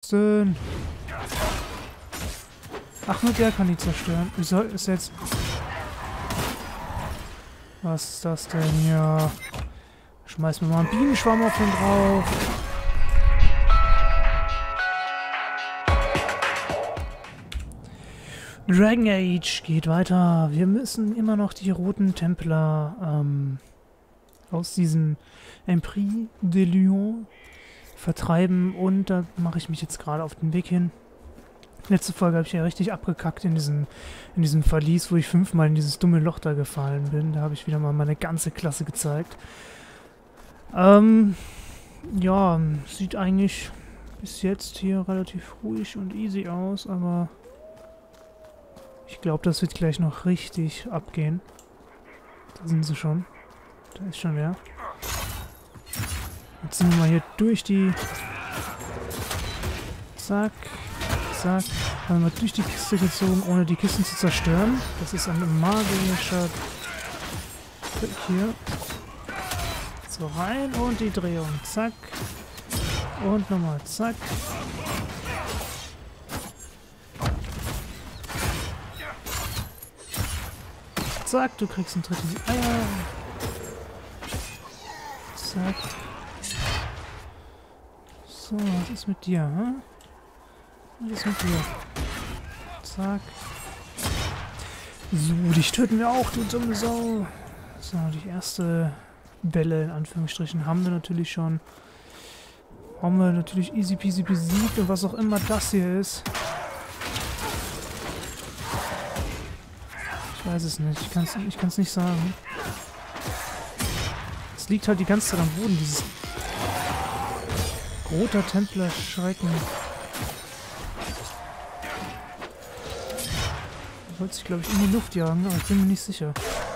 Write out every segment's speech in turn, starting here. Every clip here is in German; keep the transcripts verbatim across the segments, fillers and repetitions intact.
denn? Ach, nur der kann die zerstören. Wie soll es jetzt... Was ist das denn hier? Schmeiß mir mal einen Bienenschwamm auf den drauf. Dragon Age geht weiter. Wir müssen immer noch die roten Templer ähm, aus diesem Empire de Lyon vertreiben. Und da mache ich mich jetzt gerade auf den Weg hin. Letzte Folge habe ich ja richtig abgekackt in diesem, in diesem Verlies, wo ich fünfmal in dieses dumme Loch da gefallen bin. Da habe ich wieder mal meine ganze Klasse gezeigt. Ähm, ja, sieht eigentlich bis jetzt hier relativ ruhig und easy aus, aber ich glaube, das wird gleich noch richtig abgehen. Da sind sie schon. Da ist schon wer. Jetzt sind wir mal hier durch die... Zack. Zack. Haben wir durch die Kiste gezogen, ohne die Kisten zu zerstören. Das ist ein magischer Trick hier. So rein und die Drehung. Zack. Und nochmal. Zack. Zack, du kriegst einen Tritt in die Eier. Zack. So, was ist mit dir, hm? Was ist mit dir? Zack. So, dich töten wir auch, du dumme Sau. So, die erste Welle, in Anführungsstrichen, haben wir natürlich schon. Haben wir natürlich easy peasy besiegt und was auch immer das hier ist. Ich weiß es nicht. Ich kann es ich kann's nicht sagen. Es liegt halt die ganze Zeit am Boden, dieses roter Templer-Schrecken. Er wollte sich, glaube ich, in die Luft jagen, aber ich bin mir nicht sicher.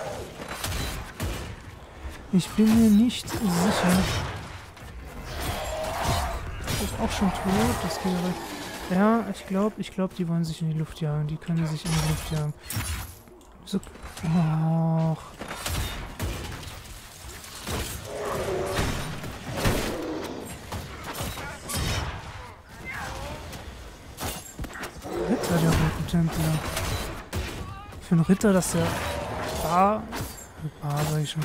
Ich bin mir nicht sicher. Das ist auch schon tot. Das geht aber... Ja, ich glaube, ich glaube, die wollen sich in die Luft jagen. Die können sich in die Luft jagen. So. Och. Ritter der roten Templer. Für einen Ritter, dass der Bar. Bar, sag ich schon.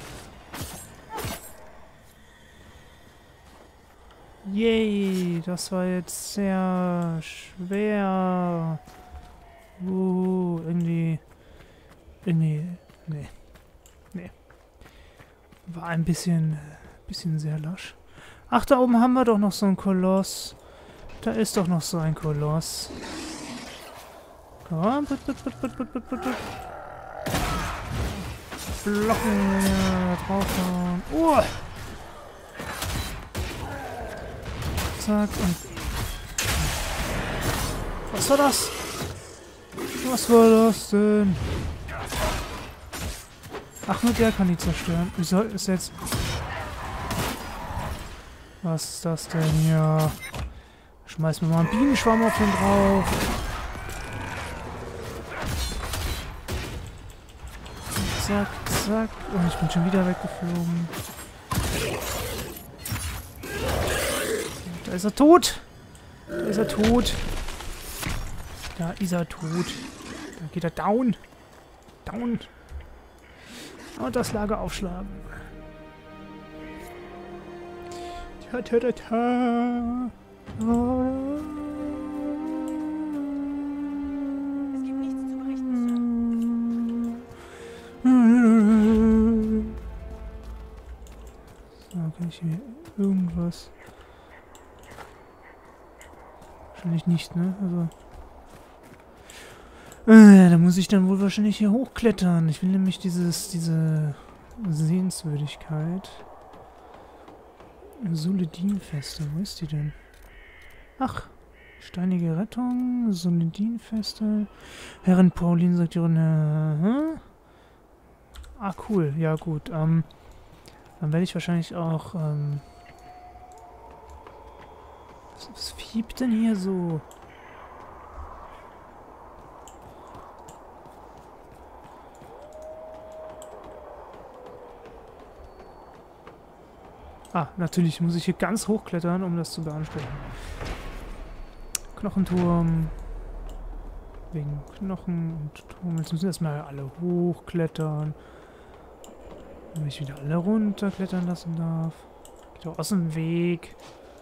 Yay, das war jetzt sehr schwer. Uh, irgendwie. Irgendwie. Nee. Nee. War ein bisschen. bisschen sehr lasch. Ach, da oben haben wir doch noch so einen Koloss. Da ist doch noch so ein Koloss. Komm, put, put, put, put, put, put, put. Blocken, ja, draufhauen. Oh! Zack und... Was war das? Was war das denn? Ach, nur der kann die zerstören. Wie soll es jetzt... Was ist das denn hier? Schmeiß mir mal einen Bienenschwamm auf den drauf. Zack, zack. Und ich bin schon wieder weggeflogen. Da ist er tot. Da ist er tot. Da ist er tot. Da geht er down. Down. Und das Lager aufschlagen. Ta ta ta ta. Oh. Es gibt nichts zu berichten, So, kann ich hier irgendwas... Wahrscheinlich nicht, ne? Also... Äh, da muss ich dann wohl wahrscheinlich hier hochklettern. Ich will nämlich dieses, diese Sehenswürdigkeit. Suledin-Feste, wo ist die denn? Ach, steinige Rettung, Suledin-Feste. Herrin Pauline sagt ihre... Äh, ah, cool, ja gut. Ähm, dann werde ich wahrscheinlich auch... Ähm, was, was fiebt denn hier so? Ah, natürlich muss ich hier ganz hochklettern, um das zu beanspruchen. Knochenturm. Wegen Knochen und Turm. Jetzt müssen erstmal alle hochklettern. Wenn ich wieder alle runterklettern lassen darf. Geht doch aus dem Weg.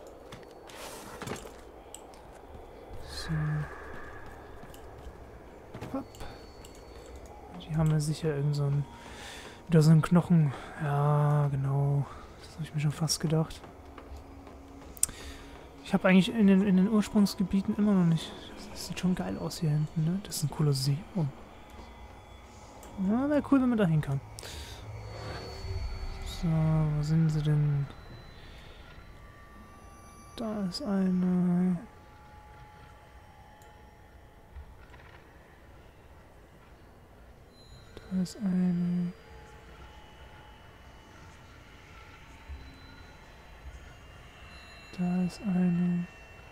So. Hopp. Die haben ja sicher irgend so ein... Wieder so einen Knochen. Ja, genau. Das habe ich mir schon fast gedacht. Ich habe eigentlich in den, in den Ursprungsgebieten immer noch nicht... Das sieht schon geil aus hier hinten, ne? Das ist ein Kolosseum. Ja, wäre cool, wenn man da hin kann. So, wo sind sie denn? Da ist eine... Da ist eine... Da ist eine...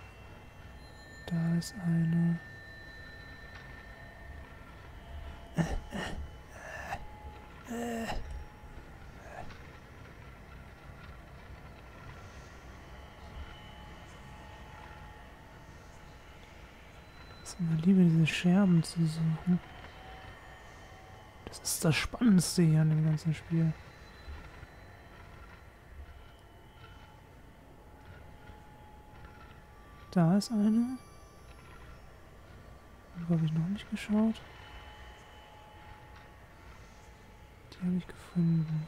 Da ist eine... Äh, äh, äh, äh. Es ist immer lieber, diese Scherben zu suchen. Das ist das Spannendste hier an dem ganzen Spiel. Da ist eine. Wo habe ich noch nicht geschaut? Die habe ich gefunden.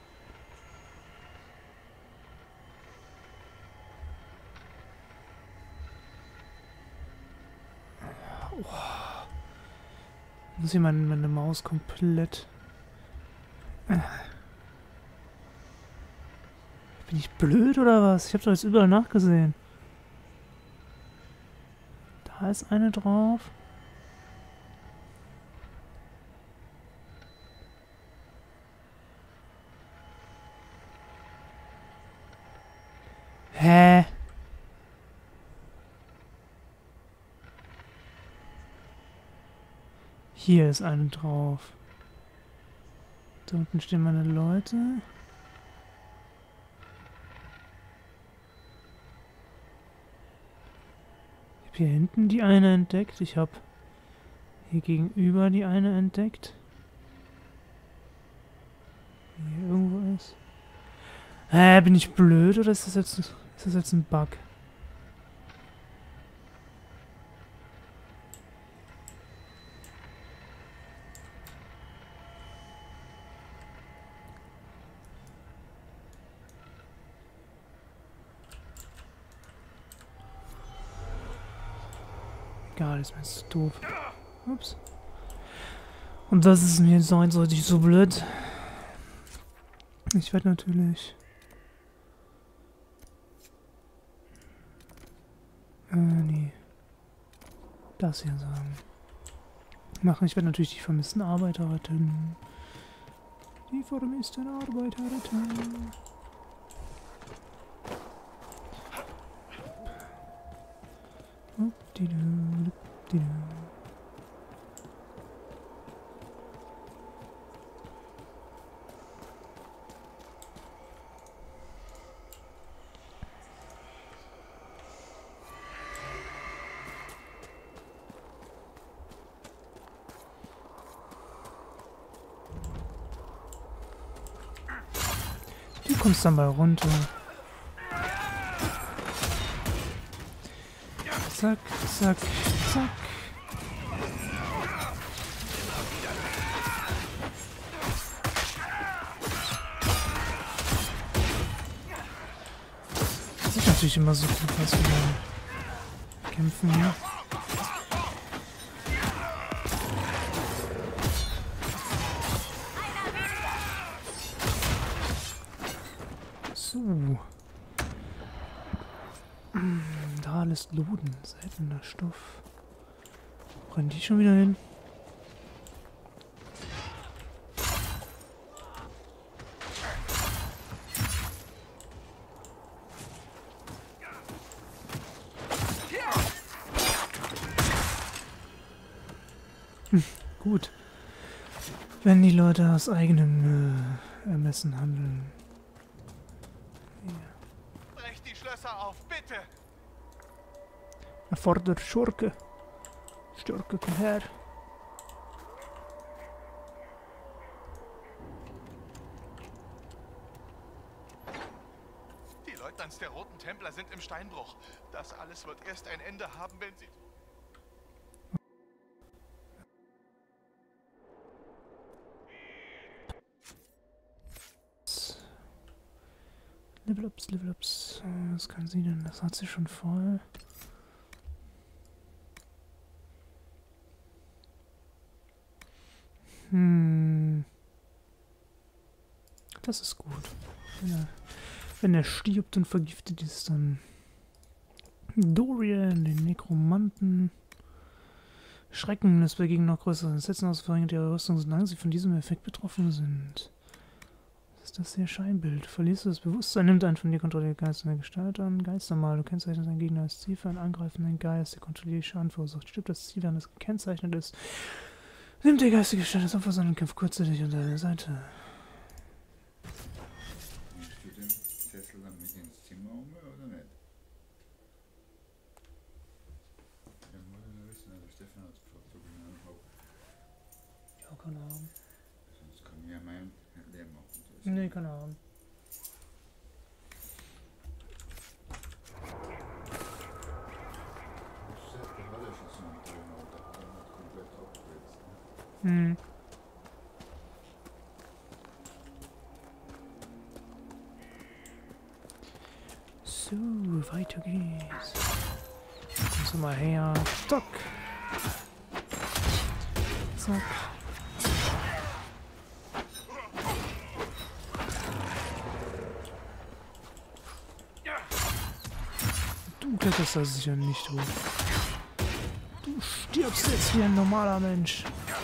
Oh. Muss hier meine, meine Maus komplett... Bin ich blöd oder was? Ich habe doch jetzt überall nachgesehen. Da ist eine drauf. Hä? Hier ist eine drauf. Da unten stehen meine Leute. Ich habe hier hinten die eine entdeckt. Ich habe hier gegenüber die eine entdeckt. Die hier irgendwo ist. Hä, bin ich blöd oder ist das jetzt, ist das jetzt ein Bug? Egal, ist mir jetzt zu doof. Ups. Und das ist mir so eindeutig so blöd. Ich werde natürlich... Äh, nee. Das hier sagen. Machen. Ich werde natürlich die vermissten Arbeiter retten. Die vermissten Arbeiter retten. Du kommst dann mal runter. Zack, zack, zack. Das ist natürlich immer so gut, was wir kämpfen hier. So. Da lässt Loden, seltener Stoff. Wo rennen die schon wieder hin? Hm, gut. Wenn die Leute aus eigenem äh, Ermessen handeln. Brecht die Schlösser auf, bitte! Erfordert Schurke. Schurke, komm her. Die Leutnants der Roten Templer sind im Steinbruch. Das alles wird erst ein Ende haben, wenn sie... Level ups, Level ups. Was kann sie denn? Das hat sie schon voll. Hm. Das ist gut. Wenn er, wenn er stirbt und vergiftet ist, dann Dorian, den Nekromanten. Schrecken ist bei Gegner noch größere Sätzen aus, verringert ihre Rüstung, solange sie von diesem Effekt betroffen sind. Was ist das hier? Scheinbild. Verlierst du das Bewusstsein, nimmt einen von dir kontrollierte Geist in der Gestalt an. Geistermal. Du kennzeichnest deinen Gegner als Ziel für einen angreifenden Geist, der kontrolliert Schaden verursacht. Stirbt das Ziel, während es gekennzeichnet ist. Nimmt der geistige Gestalt des Opfers an und kämpft kurzzeitig unter der Seite. Nimmst du den Sessel dann mit ins Zimmer um oder nicht? Ja, muss ich nur wissen, also Stefan hat gefragt, ob ich ihn anhabe. Ja, keine Ahnung. Sonst kann ich ja meinen leer machen. Nee, keine Ahnung. Der hat ja schon so einen tollen Auto, der hat ihn komplett abgewälzt. Hm. So, weiter geht's. Kommst du mal her. Stock. Zack. Du kletterst da sicher nicht hoch. Du stirbst jetzt wie ein normaler Mensch.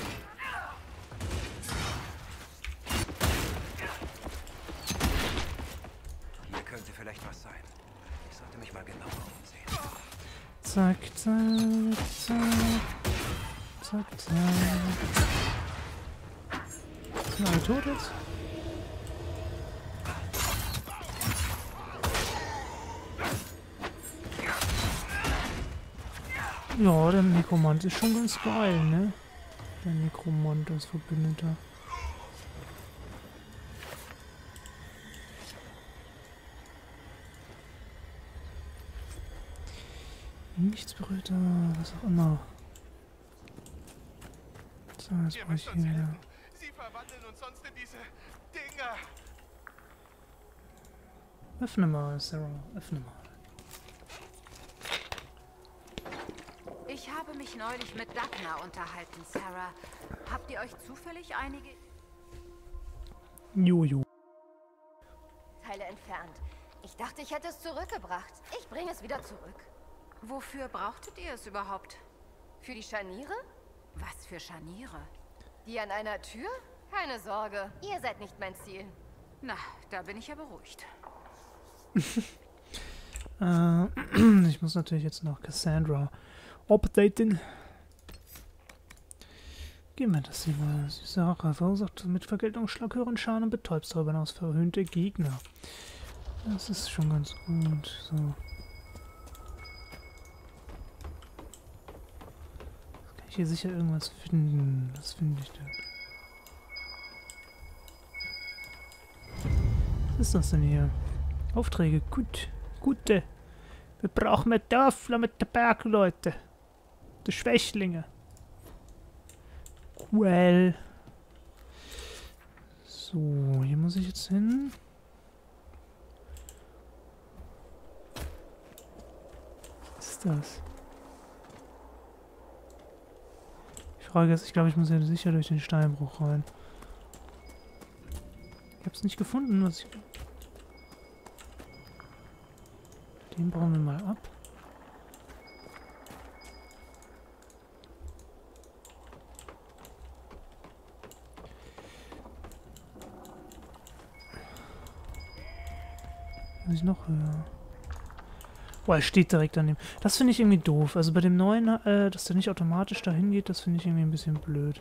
Hier könnte vielleicht was sein. Ich sollte mich mal genauer umsehen. Zack, zack, zack. Zack, zack. Sind alle tot jetzt? Ja, der Nekromant ist schon ganz geil, ne? Der Nekromant als Verbündeter. Nichts berührt, was auch immer. So, jetzt Ihr brauche ich müsst uns hier. helfen. Sie verwandeln uns sonst in diese Dinger. Öffne mal, Sarah, öffne mal. Ich habe mich neulich mit Dagna unterhalten, Sarah. Habt ihr euch zufällig einige Jojo. Teile entfernt. Ich dachte, ich hätte es zurückgebracht. Ich bringe es wieder zurück. Wofür brauchtet ihr es überhaupt? Für die Scharniere? Was für Scharniere? Die an einer Tür? Keine Sorge, ihr seid nicht mein Ziel. Na, da bin ich ja beruhigt. äh, ich muss natürlich jetzt noch Cassandra updaten. Gehen wir das hier mal. Süße Rache verursacht mit Vergeltung Schlaghören, Schaden und betäubst darüber hinaus verhöhnte Gegner. Das ist schon ganz gut. So. Jetzt kann ich hier sicher irgendwas finden. Was finde ich denn? Was ist das denn hier? Aufträge. Gut. Gute. Wir brauchen mehr Dörfler mit der Bergleute. Die Schwächlinge. Well. So, hier muss ich jetzt hin. Was ist das? Die Frage ist, ich glaube, ich muss ja sicher durch den Steinbruch rein. Ich habe es nicht gefunden, was ich... Den bauen wir mal ab. Muss ich noch höher? Boah, er steht direkt an dem. Das finde ich irgendwie doof. Also bei dem neuen, äh, dass der nicht automatisch dahin geht, das finde ich irgendwie ein bisschen blöd.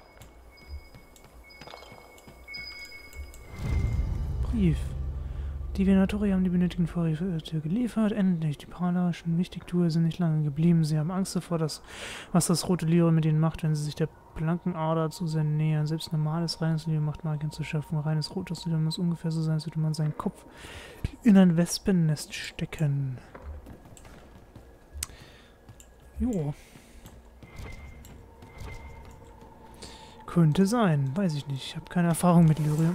Brief. Die Venatori haben die benötigten Vorräte geliefert. Endlich. Die prahlerischen Wichtigtuer sind nicht lange geblieben. Sie haben Angst davor, dass, was das rote Lyre mit ihnen macht, wenn sie sich der blanken Ader zu sehr nähern. Selbst normales reines Lyre macht Magien zu schaffen. Reines rotes Lyre muss ungefähr so sein, als würde man seinen Kopf in ein Wespennest stecken. Jo. Könnte sein. Weiß ich nicht. Ich habe keine Erfahrung mit Lyrium.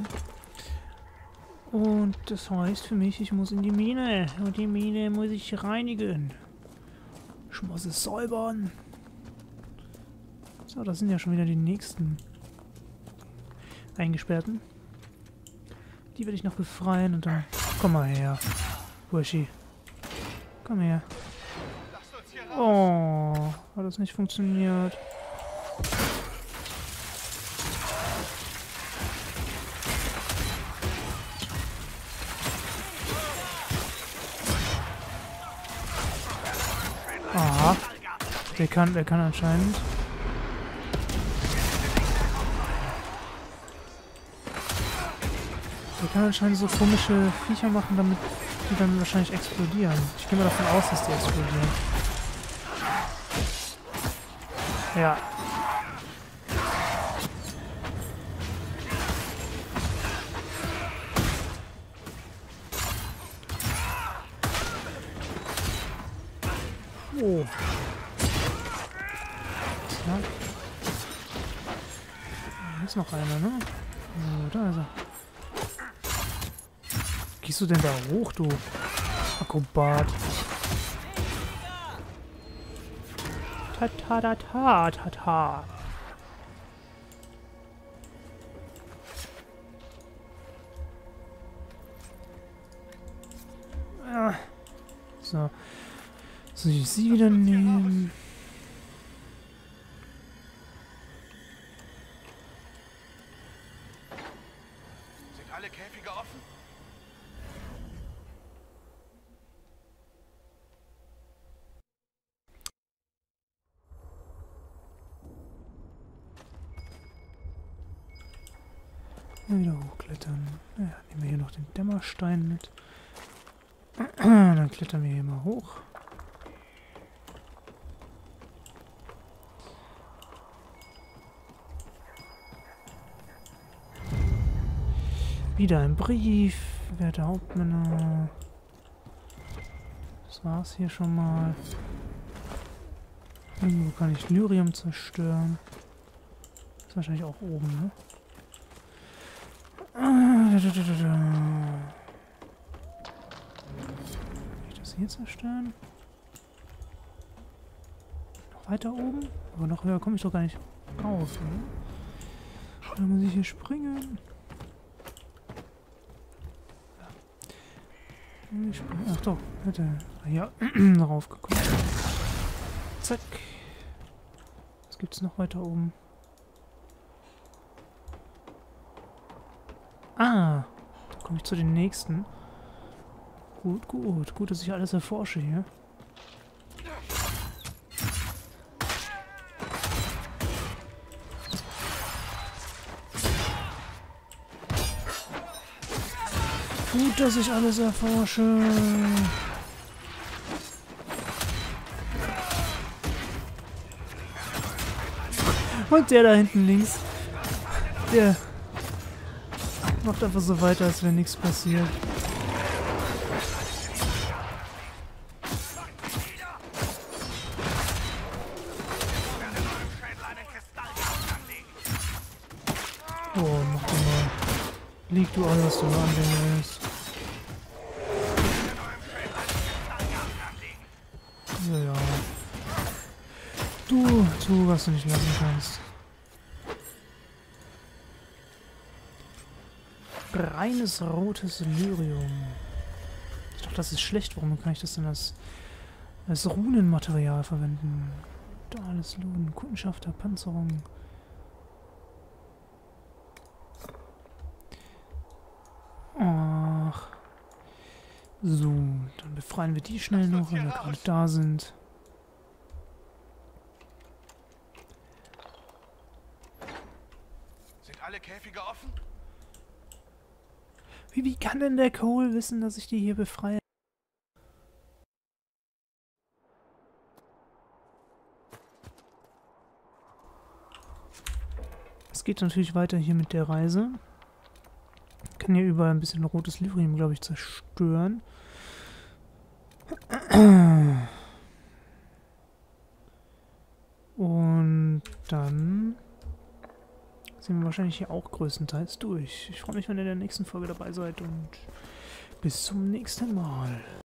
Und das heißt für mich, ich muss in die Mine. Und die Mine muss ich reinigen. Ich muss es säubern. So, das sind ja schon wieder die nächsten Eingesperrten. Die werde ich noch befreien und dann... Komm mal her, Burschi. Komm her. Oh, hat das nicht funktioniert. Aha. Der kann, der kann anscheinend. Der kann anscheinend so komische Viecher machen, damit die dann wahrscheinlich explodieren. Ich gehe mal davon aus, dass die explodieren. Ja. Oh. Ja. Hier ist noch einer, ne? Oh, da ist er. Gehst du denn da hoch, du Akrobat? Ta ta ta ta ta ta. Ah. So. Soll ich sie wieder nehmen? Sind alle Käfige offen? Wieder hochklettern. Ja, nehmen wir hier noch den Dämmerstein mit. Dann klettern wir hier mal hoch. Wieder ein Brief. Werte Hauptmänner. Das war's hier schon mal. Irgendwo kann ich Lyrium zerstören. Das ist wahrscheinlich auch oben, ne? Kann ich das hier zerstören? Noch weiter oben? Aber noch höher komme ich doch gar nicht rauf, oder? Da muss ich hier springen. Ich spring, ach doch, hätte hier raufgekommen. Zack. Was gibt's noch weiter oben? Ah, da komme ich zu den nächsten. Gut, gut. Gut, dass ich alles erforsche hier. Gut, dass ich alles erforsche. Und der da hinten links. Der macht einfach so weiter, als wenn nichts passiert. Oh, mach doch mal. Lieg du an, was du nur anlegen willst. Ja, ja. Du, tu, was du nicht lassen kannst. Reines rotes Lyrium. Ich dachte, das ist schlecht. Warum kann ich das denn als, als Runenmaterial verwenden? Duales Luden, Kundenschaft der Panzerung. Ach. So, dann befreien wir die schnell noch, wenn wir gerade da sind. Sind alle Käfige offen? Wie, wie kann denn der Cole wissen, dass ich die hier befreie? Es geht natürlich weiter hier mit der Reise. Ich kann hier überall ein bisschen rotes Lyrium, glaube ich, zerstören. Und dann sind wir wahrscheinlich hier auch größtenteils durch. Ich freue mich, wenn ihr in der nächsten Folge dabei seid und bis zum nächsten Mal.